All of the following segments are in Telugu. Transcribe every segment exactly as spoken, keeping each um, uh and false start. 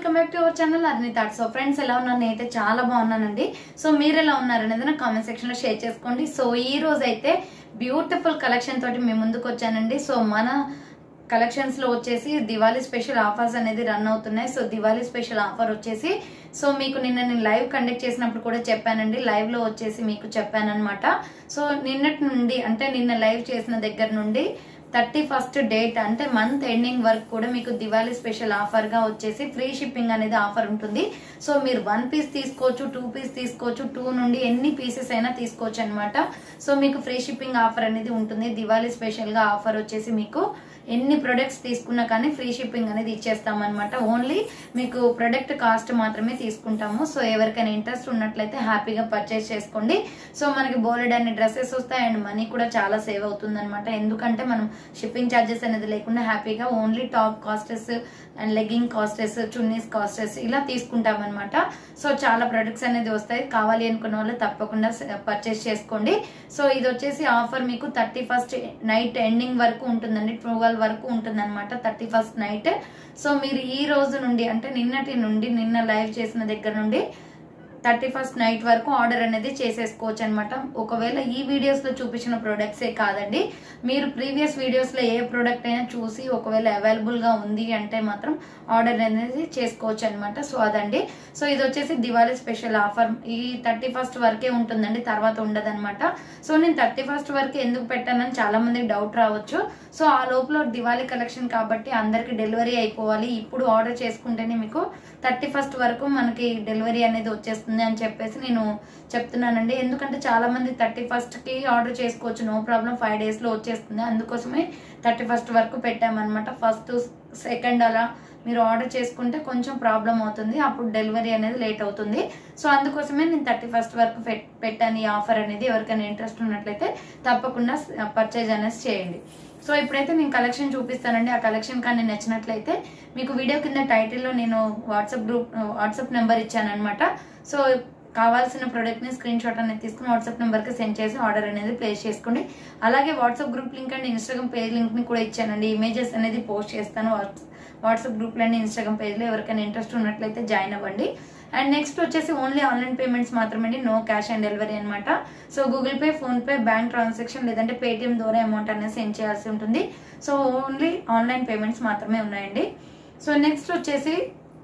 Welcome back to our channel Arni thoughts. So friends, ఎలా ఉన్నారు? నేనైతే చాలా బాగున్నానండి. సో మీరు ఎలా ఉన్నారు అనేది నా కామెంట్ సెక్షన్ లో షేర్ చేసుకోండి. సో ఈ రోజు అయితే బ్యూటిఫుల్ కలెక్షన్ తోటి మేము ముందుకు వచ్చానండి. సో మన కలెక్షన్స్ లో వచ్చేసి దివాళీ స్పెషల్ ఆఫర్స్ అనేది రన్ అవుతున్నాయి. సో దివాళీ స్పెషల్ ఆఫర్ వచ్చేసి సో మీకు నిన్న నేను లైవ్ కండక్ట్ చేసినప్పుడు కూడా చెప్పానండి. లైవ్ లో వచ్చేసి మీకు చెప్పాను అనమాట. సో నిన్నటి నుండి అంటే నిన్న లైవ్ చేసిన దగ్గర నుండి థర్టీ ఫస్ట్ డేట్ అంటే మంత్ ఎండింగ్ వరకు కూడా మీకు దివాళీ స్పెషల్ ఆఫర్ గా వచ్చేసి ఫ్రీ షిప్పింగ్ అనేది ఆఫర్ ఉంటుంది. సో మీరు వన్ పీస్ తీసుకోవచ్చు, టూ పీస్ తీసుకోవచ్చు, టూ నుండి ఎన్ని పీసెస్ అయినా తీసుకోవచ్చు అనమాట. సో మీకు ఫ్రీ షిప్పింగ్ ఆఫర్ అనేది ఉంటుంది. దివాళీ స్పెషల్ గా ఆఫర్ వచ్చేసి మీకు ఎన్ని ప్రొడక్ట్స్ తీసుకున్నా కానీ ఫ్రీ షిప్పింగ్ అనేది ఇచ్చేస్తాం అనమాట. ఓన్లీ మీకు ప్రొడక్ట్ కాస్ట్ మాత్రమే తీసుకుంటాము. సో ఎవరికైనా ఇంట్రెస్ట్ ఉన్నట్లయితే హ్యాపీగా పర్చేస్ చేసుకోండి. సో మనకి బోలెడ్ అన్ని డ్రెస్సెస్ వస్తాయి అండ్ మనీ కూడా చాలా సేవ్ అవుతుంది అనమాట. ఎందుకంటే మనం షిప్పింగ్ ఛార్జెస్ అనేది లేకుండా హ్యాపీగా only top costs and legging costs, chunnis costs ఇలా తీసుకుంటాం అనమాట. సో చాలా ప్రొడక్ట్స్ అనేది వస్తాయి. కావాలి అనుకున్న వాళ్ళు తప్పకుండా పర్చేస్ చేసుకోండి. సో ఇది వచ్చేసి ఆఫర్ మీకు థర్టీ ఫస్ట్ నైట్ ఎండింగ్ వరకు ఉంటుందండి. ట్వెల్వ్ వరకు ఉంటుంది అనమాట, థర్టీ ఫస్ట్ నైట్. సో మీరు ఈ రోజు నుండి అంటే నిన్నటి నుండి నిన్న లైవ్ చేసిన దగ్గర నుండి థర్టీ ఫస్ట్ నైట్ వరకు ఆర్డర్ అనేది చేసేసుకోవచ్చు అనమాట. ఒకవేళ ఈ వీడియోస్ లో చూపించిన ప్రొడక్ట్సే కాదండి, మీరు ప్రీవియస్ వీడియోస్ లో ఏ ప్రొడక్ట్ అయినా చూసి ఒకవేళ అవైలబుల్ గా ఉంది అంటే మాత్రం ఆర్డర్ అనేది చేసుకోవచ్చు అనమాట. సో అదండి. సో ఇది వచ్చేసి దివాళీ స్పెషల్ ఆఫర్ ఈ థర్టీ ఫస్ట్ వరకే ఉంటుందండి, తర్వాత ఉండదన్నమాట. సో నేను థర్టీ ఫస్ట్ వరకు ఎందుకు పెట్టానని చాలా మందికి డౌట్ రావచ్చు. సో ఆ లోపల దివాళీ కలెక్షన్ కాబట్టి అందరికి డెలివరీ అయిపోవాలి, ఇప్పుడు ఆర్డర్ చేసుకుంటేనే మీకు థర్టీ ఫస్ట్ వరకు మనకి డెలివరీ అనేది వచ్చేస్తుంది అని చెప్పేసి నేను చెప్తున్నానండి. ఎందుకంటే చాలా మంది థర్టీ ఫస్ట్ కి ఆర్డర్ చేసుకోవచ్చు, నో ప్రాబ్లం, ఫైవ్ డేస్ లో వచ్చేస్తుంది. అందుకోసమే థర్టీ ఫస్ట్ వరకు పెట్టామన్నమాట. ఫస్ట్ సెకండ్ అలా మీరు ఆర్డర్ చేసుకుంటే కొంచెం ప్రాబ్లం అవుతుంది, అప్పుడు డెలివరీ అనేది లేట్ అవుతుంది. సో అందుకోసమే నేను థర్టీ ఫస్ట్ వరకు పెట్టాను ఈ ఆఫర్ అనేది. ఎవరికైనా ఇంట్రెస్ట్ ఉన్నట్లయితే తప్పకుండా పర్చేజ్ అనేది చేయండి. సో ఇప్పుడైతే నేను కలెక్షన్ చూపిస్తానండి. ఆ కలెక్షన్ కానీ నచ్చినట్లయితే మీకు వీడియో కింద టైటిల్లో నేను వాట్సాప్ గ్రూప్ వాట్సాప్ నెంబర్ ఇచ్చాను అనమాట. సో కావాల్సిన ప్రోడక్ట్ ని స్క్రీన్ షాట్ అనేది తీసుకుని వాట్సాప్ నెంబర్ కి సెండ్ చేసి ఆర్డర్ అనేది ప్లేస్ చేసుకోండి. అలాగే WhatsApp group link and Instagram page link ని కూడా ఇచ్చానండి. ఇమేజెస్ అనేది పోస్ట్ చేస్తాను వాట్సాప్ గ్రూప్ లో అండ్ ఇన్స్టాగ్రామ్ పేజ్ లో. ఎవరికైనా ఇంట్రెస్ట్ ఉన్నట్లయితే జాయిన్ అవ్వండి. అండ్ నెక్స్ట్ వచ్చేసి ఓన్లీ ఆన్లైన్ పేమెంట్స్ మాత్రమే, నో క్యాష్ ఆన్ డెలివరీ అనమాట. So Google Pay, PhonePe, bank transaction లేదంటే పేటిఎం ద్వారా అమౌంట్ అనేది సెండ్ చేయాల్సి ఉంటుంది. సో ఓన్లీ ఆన్లైన్ పేమెంట్స్ మాత్రమే ఉన్నాయండి. సో నెక్స్ట్ వచ్చేసి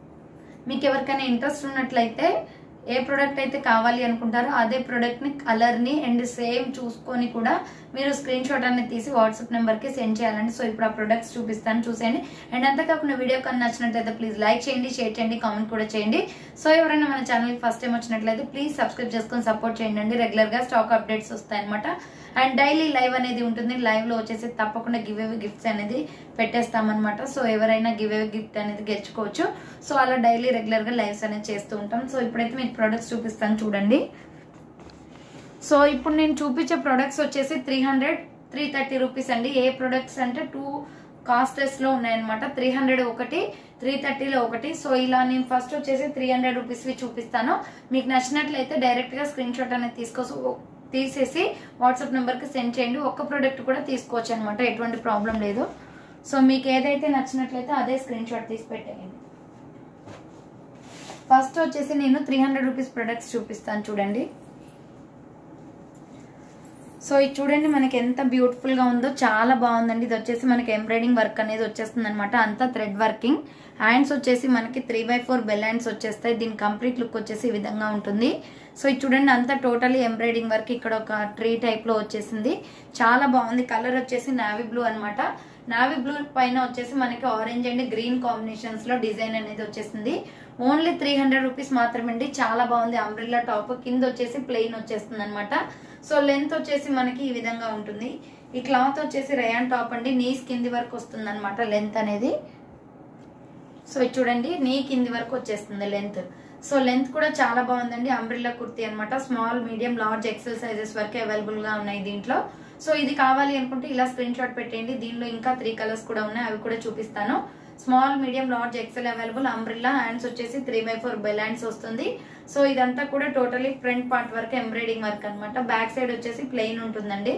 మీకు ఎవరికైనా ఇంట్రెస్ట్ ఉన్నట్లయితే ఏ ప్రోడక్ట్ అయితే కావాలి అనుకుంటారో అదే ప్రోడక్ట్ ని కలర్ ని అండ్ సేమ్ చూసుకొని కూడా మీరు స్క్రీన్ షాట్ అనేది తీసి వాట్సాప్ నెంబర్ కి సెండ్ చేయాలండి. సో ఇప్పుడు ఆ ప్రొడక్ట్స్ చూపిస్తాను, చూసేయండి. అండ్ అంతేకాకుండా వీడియో కన్నా నచ్చినట్లయితే ప్లీజ్ లైక్ చేయండి, షేర్ చేయండి, కామెంట్ కూడా చేయండి. సో ఎవరైనా మన ఛానల్ ఫస్ట్ టైం వచ్చినట్లయితే ప్లీజ్ సబ్స్క్రైబ్ చేసుకొని సపోర్ట్ చేయండి. రెగ్యులర్ గా స్టాక్ అప్డేట్స్ వస్తాయి అనమాట. అండ్ డైలీ లైవ్ అనేది ఉంటుంది. లైవ్ లో వచ్చేసి తప్పకుండా గివ్ అవే గిఫ్ట్స్ అనేది పెట్టేస్తామన్నమాట. సో ఎవరైనా గివ్ అవే గిఫ్ట్ అనేది గెలుచుకోవచ్చు. సో అలా డైలీ రెగ్యులర్ గా లైవ్స్ అనేది చేస్తూ ఉంటాం. సో ఇప్పుడైతే మీకు ప్రొడక్ట్స్ చూపిస్తాను చూడండి. సో ఇప్పుడు నేను చూపించే ప్రొడక్ట్స్ వచ్చేసి three hundred three thirty rupees అండి. ఏ ప్రొడక్ట్స్ అంటే టూ కాస్టెస్ లో ఉన్నాయన్నమాట. త్రీ హండ్రెడ్ ఒకటి, త్రీ థర్టీలో ఒకటి. సో ఇలా నేను ఫస్ట్ వచ్చేసి త్రీ హండ్రెడ్ రూపీస్ చూపిస్తాను. మీకు నచ్చినట్లయితే డైరెక్ట్ గా స్క్రీన్ షాట్ అనేది తీసుకో తీసేసి వాట్సాప్ నెంబర్ కి సెండ్ చేయండి. ఒక్క ప్రోడక్ట్ కూడా తీసుకోవచ్చు అనమాట, ఎటువంటి ప్రాబ్లం లేదు. సో మీకు ఏదైతే నచ్చినట్లయితే అదే స్క్రీన్ షాట్ తీసి పెట్టేయండి. ఫస్ట్ వచ్చేసి నేను త్రీ హండ్రెడ్ రూపీస్ ప్రొడక్ట్స్ చూపిస్తాను చూడండి. సో ఇది చూడండి, మనకి ఎంత బ్యూటిఫుల్ గా ఉందో, చాలా బాగుందండి. ఇది వచ్చేసి మనకి ఎంబ్రాయిడింగ్ వర్క్ అనేది వచ్చేస్తుంది అనమాట, అంతా థ్రెడ్ వర్కింగ్. హ్యాండ్స్ వచ్చేసి మనకి three by four bell hands వచ్చేస్తాయి. దీని కంప్లీట్ లుక్ వచ్చేసి ఈ విధంగా ఉంటుంది. సో ఇది చూడండి, అంతా టోటలీ ఎంబ్రాయిడింగ్ వర్క్. ఇక్కడ ఒక ట్రీ టైప్ లో వచ్చేసింది, చాలా బాగుంది. కలర్ వచ్చేసి నావీ బ్లూ అనమాట. నావీ బ్లూ పైన వచ్చేసి మనకి ఆరెంజ్ అండ్ గ్రీన్ కాంబినేషన్స్ లో డిజైన్ అనేది వచ్చేసింది. ఓన్లీ త్రీ హండ్రెడ్ రూపీస్ మాత్రమే అండి. చాలా బాగుంది. అంబ్రెల్లా టాప్ కింద వచ్చేసి ప్లెయిన్ వచ్చేస్తుంది అనమాట. సో లెంత్ వచ్చేసి మనకి ఈ విధంగా ఉంటుంది. ఈ క్లాత్ వచ్చేసి రయాన్ టాప్ అండి, నీస్ కింది వరకు వస్తుంది అనమాట లెంత్ అనేది. సో ఇది చూడండి, నీ కింది వరకు వచ్చేస్తుంది లెంత్. సో లెంత్ కూడా చాలా బాగుందండి. అంబ్రెల్లా కుర్తీ అనమాట. Small, medium, large, XL sizes వరకు అవైలబుల్ గా ఉన్నాయి దీంట్లో. సో ఇది కావాలి అనుకుంటే ఇలా స్క్రీన్ షాట్ పెట్టండి. దీనిలో ఇంకా త్రీ కలర్స్ కూడా ఉన్నాయి, అవి కూడా చూపిస్తాను. Small, medium, large, XL available. Umbrella hands వచ్చేసి three by four bell hands వస్తుంది. సో ఇదంతా కూడా టోటలీ ఫ్రంట్ పార్ట్ వరకు ఎంబ్రాయిడింగ్ వర్క్ అనమాట. బ్యాక్ సైడ్ వచ్చేసి ప్లెయిన్ ఉంటుందండి.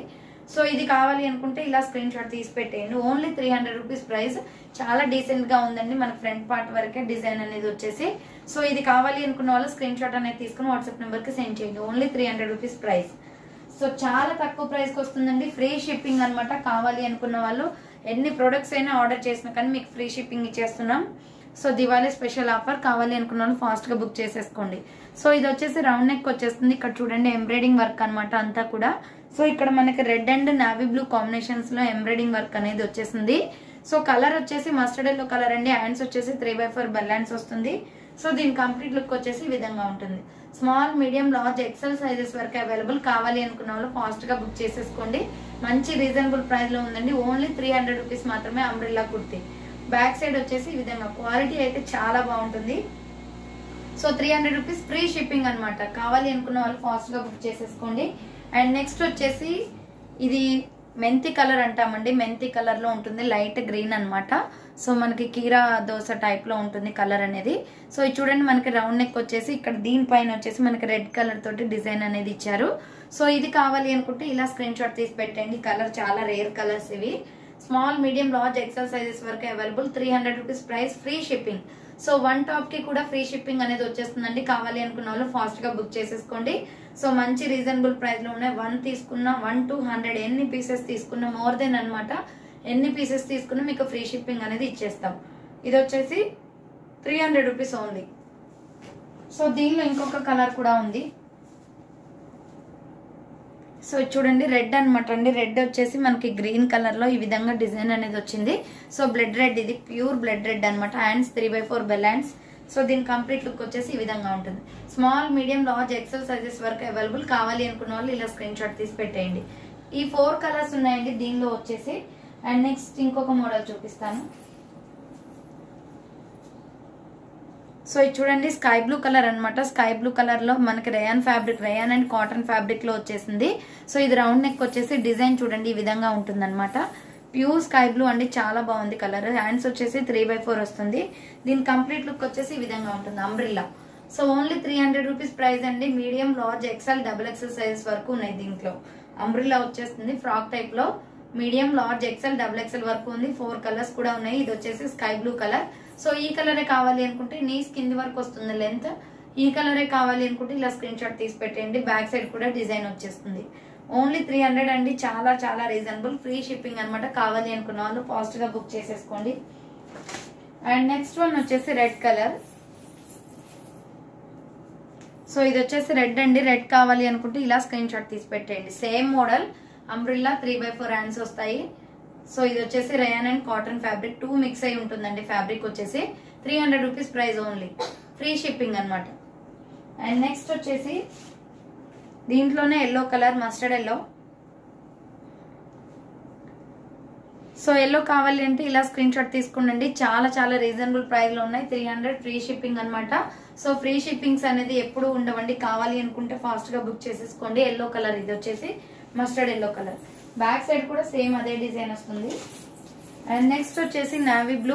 సో ఇది కావాలి అనుకుంటే ఇలా స్క్రీన్ షాట్ తీసి పెట్టేయండి. Only three hundred rupees price. చాలా డీసెంట్ గా ఉందండి. మనకు ఫ్రంట్ పార్ట్ వరకే డిజైన్ అనేది వచ్చేసి. సో ఇది కావాలి అనుకున్న వాళ్ళు స్క్రీన్ షాట్ అనేది తీసుకుని వాట్సాప్ నెంబర్ కి సెండ్ చేయండి. Only three hundred rupees price. So చాలా తక్కువ ప్రైస్ కి వస్తుందండి. ఫ్రీ షిప్పింగ్ అనమాట. కావాలి అనుకున్న వాళ్ళు ఎన్ని ప్రొడక్ట్స్ అయినా ఆర్డర్ చేసినా కానీ మీకు ఫ్రీ షిప్పింగ్ ఇచ్చేస్తున్నాం. So Diwali special offer. కావాలి అనుకున్న వాళ్ళు ఫాస్ట్ గా బుక్ చేసేసుకోండి. సో ఇది వచ్చేసి రౌండ్ నెక్ వచ్చేస్తుంది. ఇక్కడ చూడండి ఎంబ్రాయిడింగ్ వర్క్ అనమాట అంతా కూడా. సో ఇక్కడ మనకి red and navy blue combinations లో ఎంబ్రాయిడింగ్ వర్క్ అనేది వచ్చేసింది. సో కలర్ వచ్చేసి మస్టర్డ్ ఎల్లో కలర్ అండి. హ్యాండ్స్ వచ్చేసి three by four bell hands వస్తుంది. సో దీని కంప్లీట్ లుక్ వచ్చేసి ఈ విధంగా ఉంటుంది. Small, medium, large, XL sizes వరకు అవైలబుల్. కావాలి అనుకున్న వాళ్ళు ఫాస్ట్ గా బుక్ చేసేసుకోండి. మంచి రీజనబుల్ ప్రైస్ లో ఉందండి. ఓన్లీ త్రీ హండ్రెడ్ రూపీస్ మాత్రమే అంబ్రెల్లా కుర్తీ. బ్యాక్ సైడ్ వచ్చేసి ఈ విధంగా క్వాలిటీ అయితే చాలా బాగుంటుంది. So three hundred rupees free shipping అనమాట. కావాలి అనుకున్న వాళ్ళు ఫాస్ట్ గా బుక్ చేసేసుకోండి. అండ్ నెక్స్ట్ వచ్చేసి ఇది మెంతి కలర్ అంటామండి. మెంతి కలర్ లో ఉంటుంది. లైట్ గ్రీన్ అనమాట. సో మనకి కీరా దోశ టైప్ లో ఉంటుంది కలర్ అనేది. సో ఇది చూడండి మనకి రౌండ్ నెక్ వచ్చేసి ఇక్కడ దీనిపైన వచ్చేసి మనకి రెడ్ కలర్ తోటి డిజైన్ అనేది ఇచ్చారు. సో ఇది కావాలి అనుకుంటే ఇలా స్క్రీన్ షాట్ తీసి పెట్టండి. కలర్ చాలా రేర్ కలర్స్ ఇవి. Small, medium, large, XL sizes వరకు available. Three hundred rupees price. Free shipping. So one top కి కూడా ఫ్రీ షిప్పింగ్ అనేది వచ్చేస్తుందండి. కావాలి అనుకున్న వాళ్ళు ఫాస్ట్ గా బుక్ చేసేసుకోండి. సో మంచి రీజనబుల్ ప్రైస్ లో ఉన్నాయి. వన్ తీసుకున్నా వన్ టూ హండ్రెడ్ ఎన్ని పీసెస్ తీసుకున్నా మోర్ దెన్ అనమాట. ఎన్ని పీసెస్ తీసుకున్నా మీకు ఫ్రీ షిప్పింగ్ అనేది ఇచ్చేస్తాం. ఇది వచ్చేసి three hundred rupees only. So దీనిలో ఇంకొక కలర్ కూడా ఉంది. సో చూడండి రెడ్ అనమాట అండి. రెడ్ వచ్చేసి మనకి గ్రీన్ కలర్ లో ఈ విధంగా డిజైన్ అనేది వచ్చింది. సో బ్లడ్ రెడ్, ఇది ప్యూర్ బ్లడ్ రెడ్ అనమాట. Hands three by four bell hands. So దీని కంప్లీట్ లుక్ వచ్చేసి ఈ విధంగా ఉంటుంది. Small, medium, large, XL sizes వరకు అవైలబుల్. కావాలి అనుకున్న వాళ్ళు ఇలా స్క్రీన్ షాట్ తీసి పెట్టేయండి. ఈ ఫోర్ కలర్స్ ఉన్నాయండి దీనిలో వచ్చేసి. అండ్ నెక్స్ట్ ఇంకొక మోడల్ చూపిస్తాను. సో ఇది చూడండి స్కై బ్లూ కలర్ అనమాట. స్కై బ్లూ కలర్ లో మనకి rayon fabric, rayon and cotton fabric లో వచ్చేసింది. సో ఇది రౌండ్ నెక్ వచ్చేసి డిజైన్ చూడండి ఈ విధంగా ఉంటుంది అనమాట. ప్యూర్ స్కై బ్లూ అండి. చాలా బాగుంది కలర్. హ్యాండ్స్ వచ్చేసి త్రీ బై ఫోర్ వస్తుంది. దీని కంప్లీట్ లుక్ వచ్చేసి ఈ విధంగా ఉంటుంది. Umbrella. So only three hundred rupees price అండి. Medium, large, XL, double XL sizes వరకు ఉన్నాయి దీంట్లో. అంబ్రిల్లా వచ్చేస్తుంది ఫ్రాక్ టైప్ లో. Medium, large, XL, double XL వరకు ఉంది. ఫోర్ కలర్స్ కూడా ఉన్నాయి. ఇది వచ్చేసి స్కై బ్లూ కలర్. సో ఈ కలరే కావాలి అనుకుంటే నీస్ కింది వరకు వస్తుంది లెంత్. ఈ కలరే కావాలి అనుకుంటే ఇలా స్క్రీన్ షాట్ తీసి పెట్టండి. బ్యాక్ సైడ్ కూడా డిజైన్ వచ్చేస్తుంది. ఓన్లీ త్రీ హండ్రెడ్ అండి. చాలా చాలా రీజనబుల్. ఫ్రీ షిప్పింగ్ అనమాట. కావాలి అనుకున్న వాళ్ళు ఫాస్ట్ గా బుక్ చేసేసుకోండి. అండ్ నెక్స్ట్ వన్ వచ్చేసి రెడ్ కలర్. సో ఇది వచ్చేసి రెడ్ అండి. రెడ్ కావాలి అనుకుంటే ఇలా స్క్రీన్ షాట్ తీసి పెట్టండి. Same model umbrella three by four hands వస్తాయి. సో ఇది వచ్చేసి rayon and cotton fabric two mix అయి ఉంటుందండి. ఫ్యాబ్రిక్ వచ్చేసి three hundred rupees price only. Free shipping అనమాట. అండ్ నెక్స్ట్ వచ్చేసి దీంట్లోనే yellow colour, mustard yellow. So yellow కావాలి అంటే ఇలా స్క్రీన్ షాట్ తీసుకోండి. చాలా చాలా రీజనబుల్ ప్రైస్ లో ఉన్నాయి. త్రీ హండ్రెడ్ ఫ్రీ షిప్పింగ్ అనమాట. సో ఫ్రీ షిప్పింగ్స్ అనేది ఎప్పుడు ఉండవండి. కావాలి అనుకుంటే ఫాస్ట్ గా బుక్ చేసేసుకోండి. ఎల్లో కలర్, ఇది వచ్చేసి mustard yellow colour. Back side కూడా సేమ్ అదే డిజైన్ వస్తుంది. అండ్ నెక్స్ట్ వచ్చేసి navy blue.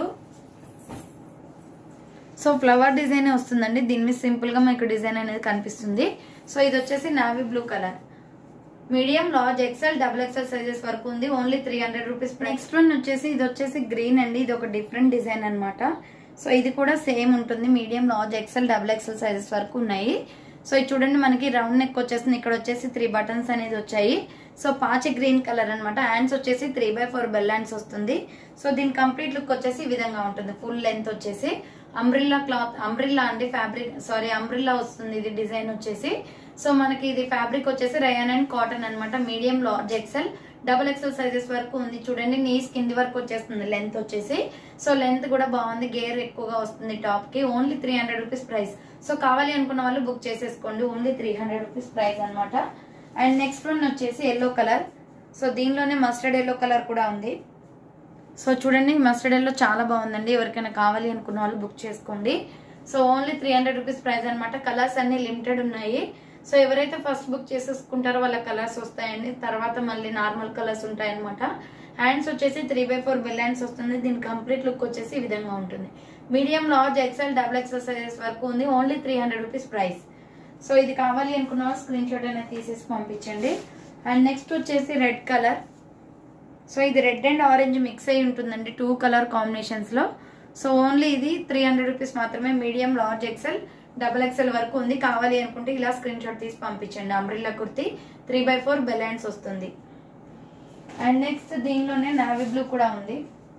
So flower design వస్తుందండి. దీని మీద సింపుల్ గా మీకు డిజైన్ అనేది కనిపిస్తుంది. సో ఇది వచ్చేసి navy blue colour. Medium, large, XL, double XL sizes వరకు ఉంది. Only three hundred rupees. Next one వచ్చేసి ఇది వచ్చేసి గ్రీన్ అండి. ఇది ఒక డిఫరెంట్ డిజైన్ అనమాట. సో ఇది కూడా సేమ్ ఉంటుంది. Medium, large, XL, double XL sizes వరకు ఉన్నాయి. సో ఇది చూడండి మనకి రౌండ్ నెక్ వచ్చేసింది. ఇక్కడ వచ్చేసి త్రీ బటన్స్ అనేది వచ్చాయి. సో పాచి గ్రీన్ కలర్ అనమాట. హ్యాండ్స్ వచ్చేసి three by four bell hands వస్తుంది. సో దీని కంప్లీట్ లుక్ వచ్చేసి ఈ విధంగా ఉంటుంది. ఫుల్ లెంత్ వచ్చేసి అంబ్రిల్లా క్లాత్, అంబ్రిల్లా అండి ఫ్యాబ్రిక్, సారీ అంబ్రిల్లా వస్తుంది ఇది డిజైన్ వచ్చేసి. సో మనకి ఇది ఫ్యాబ్రిక్ వచ్చేసి రేయాన్ అండ్ కాటన్ అనమాట. Medium, large, XL, double XL sizes వరకు ఉంది. చూడండి నీస్ కింది వరకు వచ్చేస్తుంది లెంత్ వచ్చేసి. సో లెంత్ కూడా బాగుంది. గేర్ ఎక్కువగా వస్తుంది టాప్ కి. Only three hundred rupees price. So కావాలి అనుకున్న వాళ్ళు బుక్ చేసేసుకోండి. Only three hundred rupees price అనమాట. అండ్ నెక్స్ట్ వన్ వచ్చేసి ఎల్లో కలర్. సో దీనిలోనే మస్టర్డ్ ఎల్లో కలర్ కూడా ఉంది. సో చూడండి మస్టర్డ్ ఎల్లో చాలా బాగుందండి. ఎవరికైనా కావాలి అనుకున్న వాళ్ళు బుక్ చేసుకోండి. So only three hundred rupees price అనమాట. కలర్స్ అన్ని లిమిటెడ్ ఉన్నాయి. సో ఎవరైతే ఫస్ట్ బుక్ చేసేసుకుంటారో వాళ్ళ కలర్స్ వస్తాయండి. తర్వాత మళ్ళీ నార్మల్ కలర్స్ ఉంటాయన్నమాట. హ్యాండ్స్ వచ్చేసి three by four bell hands వస్తుంది. దీని కంప్లీట్ లుక్ వచ్చేసి ఈ విధంగా ఉంటుంది. Medium, large, XL, double XL sizes వరకు ఉంది. Only three hundred rupees price. So ఇది కావాలి అనుకున్న స్క్రీన్ షాట్ అనేది తీసేసి పంపించండి. అండ్ నెక్స్ట్ వచ్చేసి రెడ్ కలర్. సో ఇది రెడ్ అండ్ ఆరెంజ్ మిక్స్ అయి ఉంటుందండి టూ కలర్ కాంబినేషన్స్ లో. సో ఓన్లీ ఇది త్రీ హండ్రెడ్ రూపీస్ మాత్రమే. Medium, large, XL, double XL వరకు ఉంది. కావాలి అనుకుంటే ఇలా స్క్రీన్ షాట్ తీసి పంపించండి. Umbrella kurti three by four bell hands వస్తుంది. అండ్ నెక్స్ట్ దీనిలోనే నావీ బ్లూ కూడా ఉంది.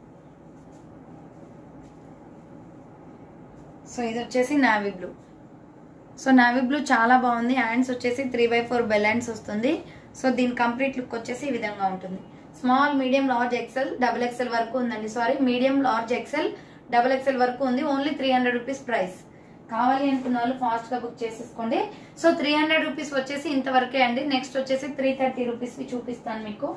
సో ఇది వచ్చేసి navy blue. So navy blue చాలా బాగుంది. హ్యాండ్స్ వచ్చేసి త్రీ బై ఫోర్ బెలెన్స్ వస్తుంది. సో దీని కంప్లీట్ లుక్ వచ్చేసి ఈ విధంగా ఉంటుంది. Small, medium, large, XL, double XL వరకు ఉందండి. Sorry, medium, large, XL, double XL వరకు ఉంది. Only three hundred rupees price. కావాలి అనుకున్న వాళ్ళు ఫాస్ట్ గా బుక్ చేసేసుకోండి. సో త్రీ హండ్రెడ్ రూపీస్ వచ్చేసి ఇంతవరకే అండి. నెక్స్ట్ వచ్చేసి త్రీ థర్టీ రూపీస్ వి చూపిస్తాను మీకు.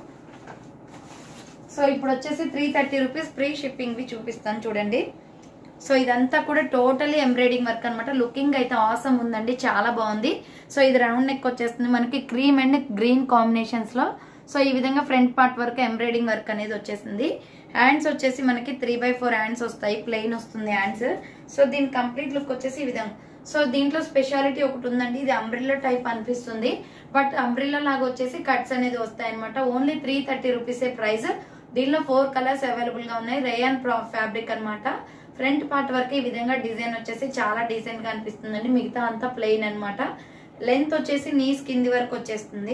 సో ఇప్పుడు వచ్చేసి three thirty rupees free shipping వి చూపిస్తాను చూడండి. సో ఇదంతా కూడా టోటలీ ఎంబ్రాయిడింగ్ వర్క్ అనమాట. లుకింగ్ అయితే ఆసమ్ ఉందండి, చాలా బాగుంది. సో ఇది రౌండ్ నెక్ వచ్చేస్తుంది మనకి క్రీమ్ అండ్ గ్రీన్ కాంబినేషన్స్ లో. సో ఈ విధంగా ఫ్రంట్ పార్ట్ వరకు ఎంబ్రాయిడింగ్ వర్క్ అనేది వచ్చేసింది. హ్యాండ్స్ వచ్చేసి మనకి త్రీ బై ఫోర్ హ్యాండ్స్ వస్తాయి, ప్లెయిన్ వస్తుంది హ్యాండ్స్. సో దీని కంప్లీట్ లుక్ వచ్చేసి ఈ విధంగా. సో దీంట్లో స్పెషాలిటీ ఒకటి ఉందండి, ఇది అంబ్రిల్లా టైప్ అనిపిస్తుంది, బట్ అంబ్రిల్లా లాగా వచ్చేసి కట్స్ అనేది వస్తాయి అనమాట. ఓన్లీ త్రీ థర్టీ రూపీసే ప్రైస్. దీనిలో ఫోర్ కలర్స్ అవైలబుల్ గా ఉన్నాయి. రేయాన్ ఫ్యాబ్రిక్ అనమాట. ఫ్రంట్ పార్ట్ వరకు ఈ విధంగా డిజైన్ వచ్చేసి చాలా డీసెంట్ గా అనిపిస్తుందండి. మిగతా అంతా ప్లెయిన్ అనమాట. లెంత్ వచ్చేసి నీస్ కింది వరకు వచ్చేస్తుంది.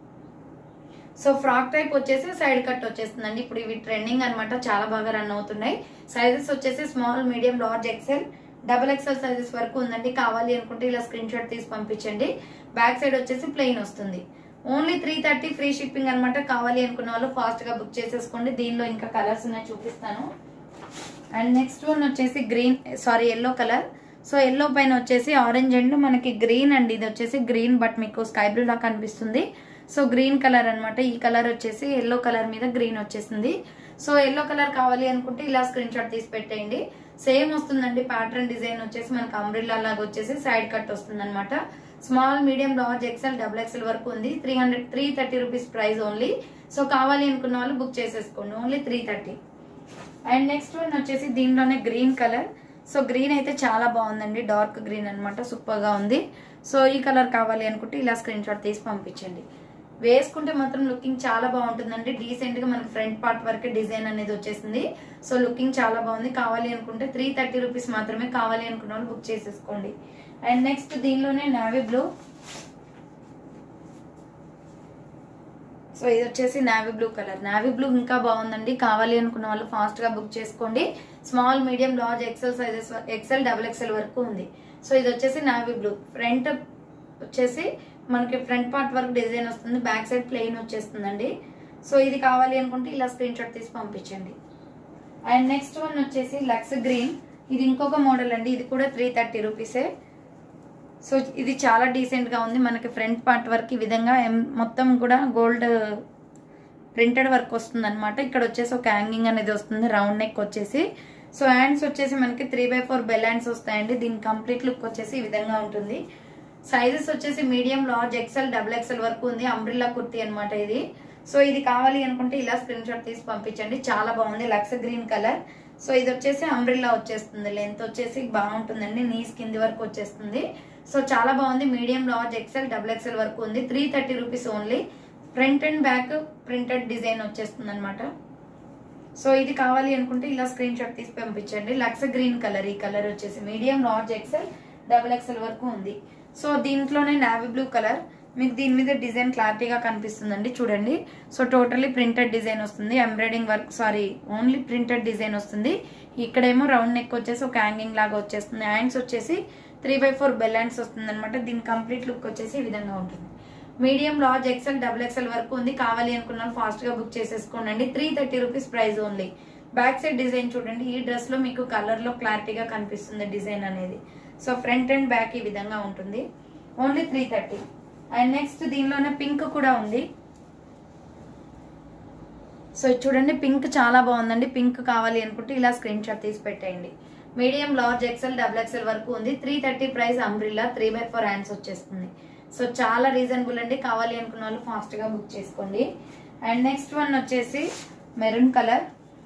సో ఫ్రాక్ టైప్ వచ్చేసి సైడ్ కట్ వచ్చేస్తుందండి. ఇప్పుడు ఇవి ట్రెండింగ్ అనమాట, చాలా బాగా రన్ అవుతున్నాయి. సైజెస్ వచ్చేసి small, medium, large, XL, double XL sizes వరకు ఉందండి. కావాలి అనుకుంటే ఇలా స్క్రీన్ షాట్ తీసి పంపించండి. బ్యాక్ సైడ్ వచ్చేసి ప్లెయిన్ వస్తుంది. Only three thirty free shipping అనమాట. కావాలి అనుకున్న వాళ్ళు ఫాస్ట్ గా బుక్ చేసేసుకోండి. దీనిలో ఇంకా కలర్స్ ఉన్నాయి, చూపిస్తాను. అండ్ నెక్స్ట్ వన్ వచ్చేసి green sorry yellow colour. So yellow పైన వచ్చేసి ఆరెంజ్ అండ్ మనకి గ్రీన్ అండి. ఇది వచ్చేసి గ్రీన్ బట్ మీకు స్కై బ్లూ లా కనిపిస్తుంది. సో గ్రీన్ కలర్ అనమాట. ఈ కలర్ వచ్చేసి ఎల్లో కలర్ మీద గ్రీన్ వచ్చేసింది. సో ఎల్లో కలర్ కావాలి అనుకుంటే ఇలా స్క్రీన్ షాట్ తీసి పెట్టేయండి. సేమ్ వస్తుందండి ప్యాటర్న్. డిజైన్ వచ్చేసి మనకి అంబ్రిల్లా లాగా వచ్చేసి సైడ్ కట్ వస్తుంది అనమాట. Small, medium, large, XL, double XL వరకు ఉంది. Three hundred three thirty rupees price only. So కావాలి అనుకున్న వాళ్ళు బుక్ చేసేసుకోండి. Only three thirty. And next one వచ్చేసి దీనిలోనే గ్రీన్ కలర్. సో గ్రీన్ అయితే చాలా బాగుందండి, డార్క్ గ్రీన్ అనమాట, సూపర్ గా ఉంది. సో ఈ కలర్ కావాలి అనుకుంటే ఇలా స్క్రీన్ షాట్ తీసి పంపించండి. వేసుకుంటే మాత్రం లుకింగ్ చాలా బాగుంటుందండి. డీసెంట్ గా మనకి ఫ్రంట్ పార్ట్ వరకు డిజైన్ అనేది వచ్చేసింది. సో లుకింగ్ చాలా బాగుంది. కావాలి అనుకుంటే త్రీ థర్టీ రూపీస్ మాత్రమే. కావాలి అనుకున్న వాళ్ళు బుక్ చేసేసుకోండి. అండ్ నెక్స్ట్ దీనిలోనే నావీ బ్లూ. సో ఇది వచ్చేసి navy blue colour. Navy blue ఇంకా బాగుందండి. కావాలి అనుకున్న వాళ్ళు ఫాస్ట్ గా బుక్ చేసుకోండి. Small, medium, large, XL sizes, XL, double XL వరకు ఉంది. సో ఇది వచ్చేసి నావీ బ్లూ. ఫ్రంట్ వచ్చేసి మనకి ఫ్రంట్ పార్ట్ వరకు డిజైన్ వస్తుంది. బ్యాక్ సైడ్ ప్లెయిన్ వచ్చేస్తుందండి. సో ఇది కావాలి అనుకుంటే ఇలా స్క్రీన్ షాట్ తీసి పంపించండి. అండ్ నెక్స్ట్ వన్ వచ్చేసి లక్స్ గ్రీన్. ఇది ఇంకొక మోడల్ అండి. ఇది కూడా త్రీ థర్టీ రూపీసే. సో ఇది చాలా డీసెంట్ గా ఉంది. మనకి ఫ్రంట్ పార్ట్ వరకు ఈ విధంగా మొత్తం కూడా గోల్డ్ ప్రింటెడ్ వర్క్ వస్తుంది అనమాట. ఇక్కడ వచ్చేసి ఒక హ్యాంగింగ్ అనేది వస్తుంది, రౌండ్ నెక్ వచ్చేసి. సో హ్యాండ్స్ వచ్చేసి మనకి three by four bell hands వస్తాయండి. దీని కంప్లీట్ లుక్ వచ్చేసి ఈ విధంగా ఉంటుంది. సైజెస్ వచ్చేసి medium, large, XL, double XL వరకు ఉంది. అంబ్రిల్లా కుర్తీ అనమాట ఇది. సో ఇది కావాలి అనుకుంటే ఇలా స్క్రీన్ షాట్ తీసి పంపించండి. చాలా బాగుంది, లక్స్ గ్రీన్ కలర్. సో ఇది వచ్చేసి అంబ్రిల్లా వచ్చేస్తుంది. లెంత్ వచ్చేసి బాగుంటుందండి, నీస్ కింది వరకు వచ్చేస్తుంది. సో చాలా బాగుంది. Medium, large, XL, double XL వరకు ఉంది. Three thirty rupees only. Front and back printed design వచ్చేస్తుంది అనమాట. సో ఇది కావాలి అనుకుంటే ఇలా స్క్రీన్ షాట్ తీసి పంపించండి. Luxe green colour. ఈ కలర్ వచ్చేసి medium, large, XL, double XL వరకు ఉంది. సో దీంట్లోనే నావీ బ్లూ కలర్. మీకు దీని మీద డిజైన్ క్లారిటీగా కనిపిస్తుందండి, చూడండి. సో టోటలీ ప్రింటెడ్ డిజైన్ వస్తుంది. Embroidering work sorry only printed design వస్తుంది. ఇక్కడేమో రౌండ్ నెక్ వచ్చేసి ఒక హ్యాంగింగ్ లాగా వచ్చేస్తుంది. హ్యాండ్స్ వచ్చేసి three by four bell hands వస్తుంది అనమాట. దీని కంప్లీట్ లుక్ వచ్చేసి ఈ విధంగా ఉంటుంది. Medium, large, XL, double XL వరకు ఉంది. కావాలి అనుకున్న ఫాస్ట్ గా బుక్ చేసేసుకోండి. Three thirty rupees price only. Back side design చూడండి. ఈ డ్రెస్ లో మీకు కలర్ లో క్లారిటీగా కనిపిస్తుంది డిజైన్ అనేది. సో ఫ్రంట్ అండ్ బ్యాక్ ఈ విధంగా ఉంటుంది. Only three thirty. And next దీనిలోనే పింక్ కూడా ఉంది. సో చూడండి, పింక్ చాలా బాగుందండి. పింక్ కావాలి అనుకుంటే ఇలా స్క్రీన్ షాట్ తీసి పెట్టేయండి. Medium, large, XL, double XL వరకు ఉంది. Three thirty price. Umbrella three by four hands వచ్చేస్తుంది. సో చాలా రీజనబుల్ అండి. కావాలి అనుకున్న వాళ్ళు ఫాస్ట్ గా బుక్ చేసుకోండి. అండ్ నెక్స్ట్ వన్ వచ్చేసి మెరూన్ కలర్.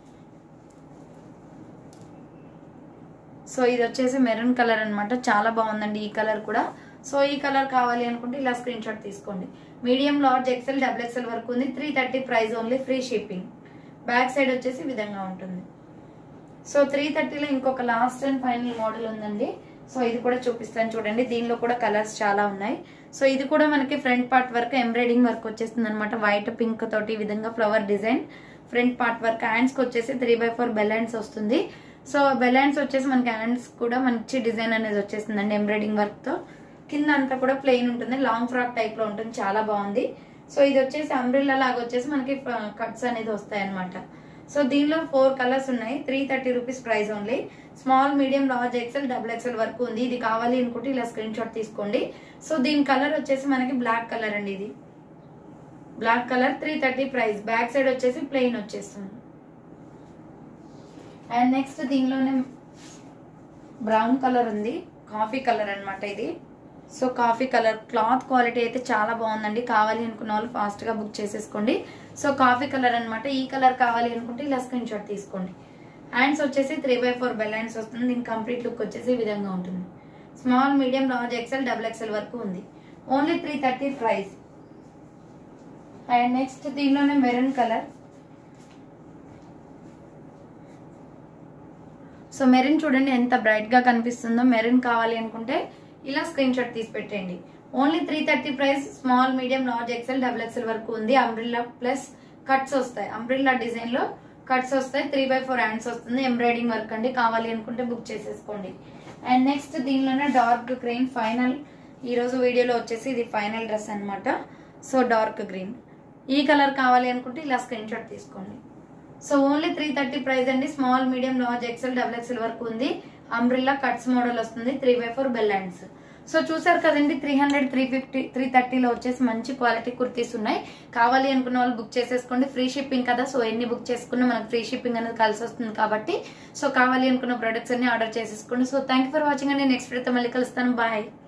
సో ఇది వచ్చేసి మెరూన్ కలర్ అనమాట. చాలా బాగుందండి ఈ కలర్ కూడా. సో ఈ కలర్ కావాలి అనుకుంటే ఇలా స్క్రీన్ షాట్ తీసుకోండి. Medium large XL double XL వరకు ఉంది. Three thirty price only, free shipping. Back side వచ్చేసి ఈ విధంగా ఉంటుంది. సో త్రీ థర్టీలో ఇంకొక లాస్ట్ అండ్ ఫైనల్ మోడల్ ఉందండి. సో ఇది కూడా చూపిస్తాను చూడండి. దీనిలో కూడా కలర్స్ చాలా ఉన్నాయి. సో ఇది కూడా మనకి front part work embroidering work వచ్చేస్తుంది అనమాట. వైట్ పింక్ తోటి ఈ విధంగా flower design front part work. Hands కి వచ్చేసి three by four bell hands వస్తుంది. సో బెల్ హ్యాండ్స్ వచ్చేసి మనకి హ్యాండ్స్ కూడా మంచి డిజైన్ అనేది వచ్చేస్తుందండి ఎంబ్రాయిడింగ్ వర్క్ తో. కింద అంతా కూడా ప్లెయిన్ ఉంటుంది, లాంగ్ ఫ్రాక్ టైప్ లో ఉంటుంది, చాలా బాగుంది. సో ఇది వచ్చేసి అంబ్రిల్లా లాగా వచ్చేసి మనకి కట్స్ అనేది వస్తాయి అనమాట. సో దీనిలో ఫోర్ కలర్స్ ఉన్నాయి. Three thirty rupees price only. Small medium large XL double XL వరకు ఉంది. ఇది కావాలి అనుకుంటే ఇలా స్క్రీన్ షాట్ తీసుకోండి. సో దీని కలర్ వచ్చేసి మనకి బ్లాక్ కలర్ అండి. ఇది black colour, three thirty price. Back side వచ్చేసి ప్లెయిన్ వచ్చేస్తుంది. అండ్ నెక్స్ట్ దీనిలోనే బ్రౌన్ కలర్ ఉంది, కాఫీ కలర్ అనమాట ఇది. So coffee colour cloth quality అయితే చాలా బాగుందండి. కావాలి అనుకున్న వాళ్ళు ఫాస్ట్ గా బుక్ చేసేసుకోండి. సో కాఫీ కలర్ అనమాట. ఈ కలర్ కావాలి అనుకుంటే ఇలా స్క్రీన్ షాట్ తీసుకోండి. హ్యాండ్స్ వచ్చేసి three by four bell hands వస్తుంది. దీని కంప్లీట్ లుక్ వచ్చేసి ఈ విధంగా ఉంటుంది. Small medium large XL double XL వరకు ఉంది. Only three thirty price. And next దీనిలోనే మెరూన్ కలర్. సో మెరూన్ చూడండి ఎంత బ్రైట్ గా కనిపిస్తుందో. మెరూన్ కావాలి అనుకుంటే ఇలా స్క్రీన్ షాట్ తీసి పెట్టండి. Only three thirty price. Small medium large XL double XL వరకు ఉంది. అంబ్రిల్లా ప్లస్ కట్స్ వస్తాయి. అంబ్రిల్లా డిజైన్ లో కట్స్ వస్తాయి. త్రీ బై ఫోర్ హ్యాండ్స్ వస్తుంది. ఎంబ్రాయిడింగ్ వర్క్ అండి. కావాలి అనుకుంటే బుక్ చేసేసుకోండి. అండ్ నెక్స్ట్ దీనిలోనే డార్క్ గ్రీన్ ఫైనల్. ఈ రోజు వీడియోలో వచ్చేసి ఇది ఫైనల్ డ్రెస్ అనమాట. So dark green. ఈ కలర్ కావాలి అనుకుంటే ఇలా స్క్రీన్ షాట్ తీసుకోండి. So only three thirty price అండి. Small medium large XL double XL వరకు ఉంది. అంబ్రిల్లా కట్స్ మోడల్ వస్తుంది. Three by four bell hands. So చూసారు కదండి, three hundred three fifty three థర్టీలో వచ్చేసి మంచి క్వాలిటీ కుర్తీస్ ఉన్నాయి. కావాలి అనుకున్న వాళ్ళు బుక్ చేసేసుకోండి. ఫ్రీ షిప్పింగ్ కదా, సో ఎన్ని బుక్ చేసుకున్నా మనకు ఫ్రీ షిప్పింగ్ అనేది కలిసి వస్తుంది కాబట్టి సో కావాలి అనుకున్న ప్రొడక్ట్స్ అన్ని ఆర్డర్ చేసేసుకోండి. So thank you for watching అండి. నెక్స్ట్ వీడియోతో మళ్ళీ కలుస్తాను. బాయ్.